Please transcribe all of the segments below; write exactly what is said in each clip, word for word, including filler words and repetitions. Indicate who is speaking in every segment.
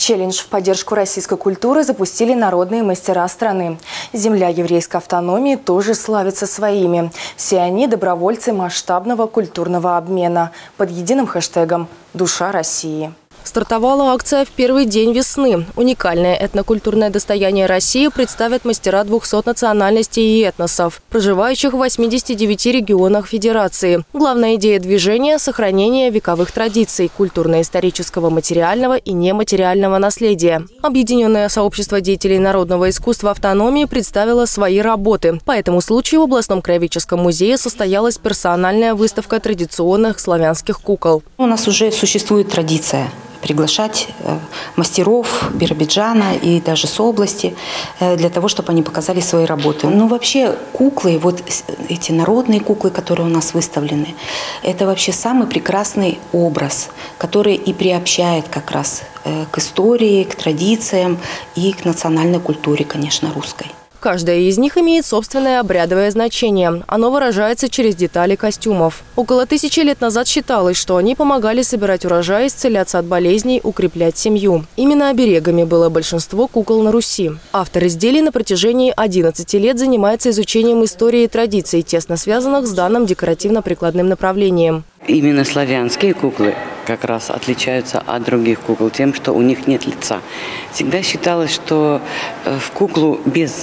Speaker 1: Челлендж в поддержку российской культуры запустили народные мастера страны. Земля еврейской автономии тоже славится своими. Все они – добровольцы масштабного культурного обмена под единым хэштегом «Душа России». Стартовала акция в первый день весны. Уникальное этнокультурное достояние России представят мастера двухсот национальностей и этносов, проживающих в восьмидесяти девяти регионах Федерации. Главная идея движения – сохранение вековых традиций, культурно-исторического материального и нематериального наследия. Объединенное сообщество деятелей народного искусства автономии представило свои работы. По этому случаю в областном краеведческом музее состоялась персональная выставка традиционных славянских кукол.
Speaker 2: У нас уже существует традиция приглашать мастеров Биробиджана и даже с области для того, чтобы они показали свои работы. Ну, вообще куклы, вот эти народные куклы, которые у нас выставлены, это вообще самый прекрасный образ, который и приобщает как раз к истории, к традициям и к национальной культуре, конечно, русской.
Speaker 1: Каждая из них имеет собственное обрядовое значение. Оно выражается через детали костюмов. Около тысячи лет назад считалось, что они помогали собирать урожай, исцеляться от болезней, укреплять семью. Именно оберегами было большинство кукол на Руси. Автор изделий на протяжении одиннадцати лет занимается изучением истории и традиций, тесно связанных с данным декоративно-прикладным направлением.
Speaker 3: Именно славянские куклы как раз отличаются от других кукол тем, что у них нет лица. Всегда считалось, что в куклу без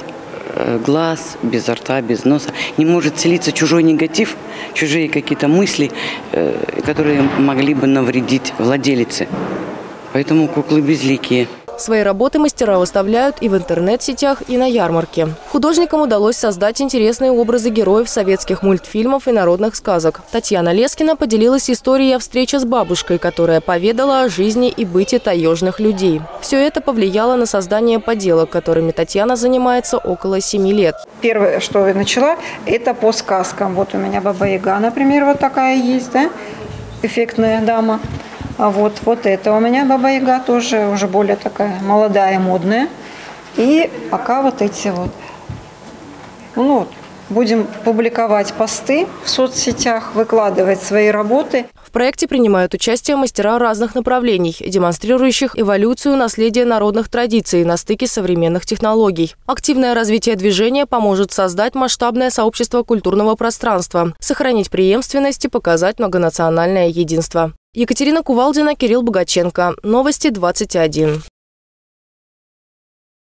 Speaker 3: глаз, без рта, без носа не может селиться чужой негатив, чужие какие-то мысли, которые могли бы навредить владелице. Поэтому куклы безликие.
Speaker 1: Свои работы мастера выставляют и в интернет-сетях, и на ярмарке. Художникам удалось создать интересные образы героев советских мультфильмов и народных сказок. Татьяна Лескина поделилась историей о встрече с бабушкой, которая поведала о жизни и быте таежных людей. Все это повлияло на создание поделок, которыми Татьяна занимается около семи лет.
Speaker 4: Первое, что я начала, это по сказкам. Вот у меня Баба-Яга, например, вот такая есть, да? Эффектная дама. А вот, вот это у меня Баба-Яга тоже уже более такая молодая, модная. И пока вот эти вот. Ну вот, будем публиковать посты в соцсетях, выкладывать свои работы.
Speaker 1: В проекте принимают участие мастера разных направлений, демонстрирующих эволюцию наследия народных традиций на стыке современных технологий. Активное развитие движения поможет создать масштабное сообщество культурного пространства, сохранить преемственность и показать многонациональное единство. Екатерина Кувалдина, Кирилл Богаченко. Новости двадцать один.